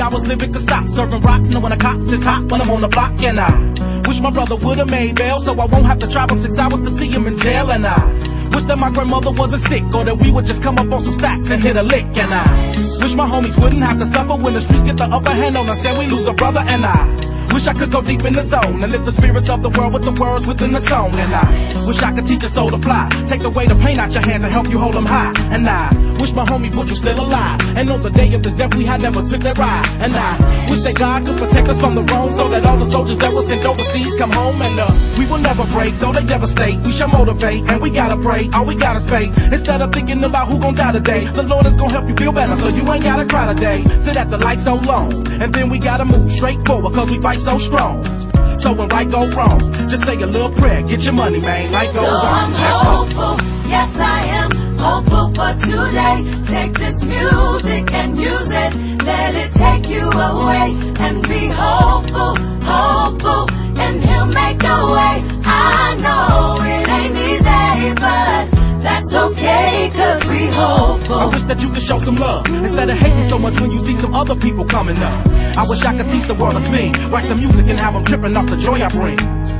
I was living could stop. Serving rocks, knowing the cops is hot when I'm on the block. And I wish my brother would've made bail, so I won't have to travel 6 hours to see him in jail. And I wish that my grandmother wasn't sick, or that we would just come up on some stacks and hit a lick. And I wish my homies wouldn't have to suffer when the streets get the upper hand on us and we lose a brother. And I wish I could go deep in the zone and lift the spirits of the world with the words within the song. And I wish I could teach a soul to fly, take away the pain out your hands and help you hold them high. And I wish my homie Butch was still alive, and on the day of his death we had never took that ride. And I wish that God could protect us from the wrong, so that all the soldiers that were sent overseas come home. And we will never break, though they devastate. We shall motivate, and we gotta pray, all we gotta pay. Instead of thinking about who gon' die today, the Lord is gon' help you feel better, so you ain't gotta cry today. Sit at the light so long, and then we gotta move straight forward, cause we fight so strong. So when right go wrong, just say a little prayer, get your money, man, life goes on. I'm hopeful, yes I am hopeful for today. Take this music and use it, let it take you away. And be hopeful, hopeful, and he'll make a way. I know it ain't easy, but that's okay, cause we hopeful. I wish that you could show some love, instead of hating so much when you see some other people coming up. I wish I could teach the world to sing, write some music and have them tripping off the joy I bring.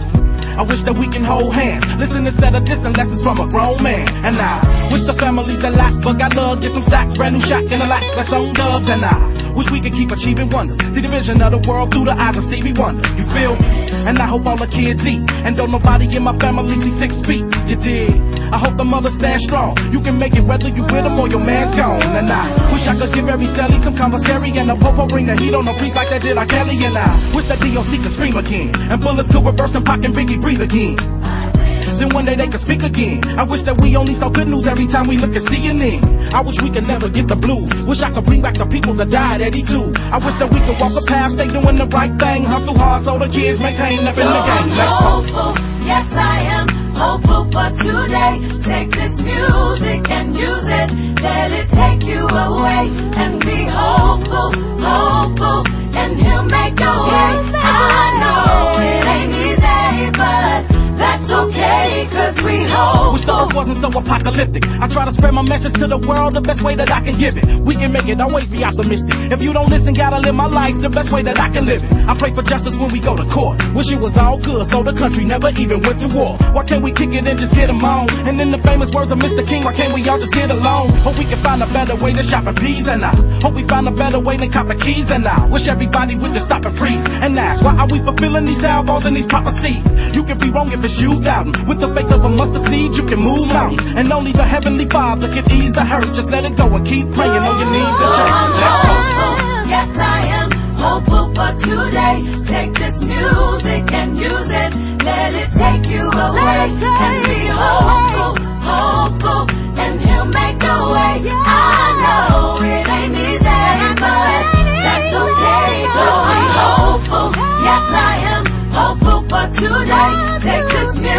I wish that we can hold hands, listen instead of dissing, lessons from a grown man. And I wish the families that lack but got love get some stacks, brand new shot in the lack, that's on dubs. And I wish we could keep achieving wonders, see the vision of the world through the eyes of Stevie Wonder. You feel me? And I hope all the kids eat, and don't nobody in my family see 6 feet. You dig? I hope the mothers stand strong. You can make it whether you with them or your man's gone. And I wish I could give every celly some commissary, and the popo bring the heat on the priest like that did R. Kelly. And I wish that DOC could scream again, and bullets could reverse and Pac and Biggie breathe again. Then one day they could speak again. I wish that we only saw good news every time we look at CNN. I wish we could never get the blues. Wish I could bring back the people that died at E2. I wish that we could walk a path, stay doing the right thing, hustle hard so the kids maintain up in the game. Let's hopeful, yes I am hopeful for today. Take this music and use it, let it take you away. And be hopeful, hopeful, and he'll make a way. I know it ain't easy, but that's okay, cause we hope. Wish the earth wasn't so apocalyptic. I try to spread my message to the world the best way that I can give it. We can make it, always be optimistic. If you don't listen, gotta live my life the best way that I can live it. I pray for justice when we go to court. Wish it was all good so the country never even went to war. Why can't we kick it and just get them on? And in the famous words of Mr. King, why can't we all just get along? Hope we can find a better way to shop in peas. And I hope we find a better way than copping keys. And I wish everybody would just stop and freeze and ask, why are we fulfilling these downfalls and these prophecies? You can be wrong if it's you doubting. With the faith of a mustard seed, you can move mountains. And only the Heavenly Father can ease the hurt. Just let it go and keep praying on your knees and church. Let's hopeful, yes I am hopeful for today. Take this music and use it, let it take you away. And be hopeful, hopeful, and he'll make a way. I know it ain't easy, but that's okay, cause we hopeful. Yes I am hopeful for today. Take this music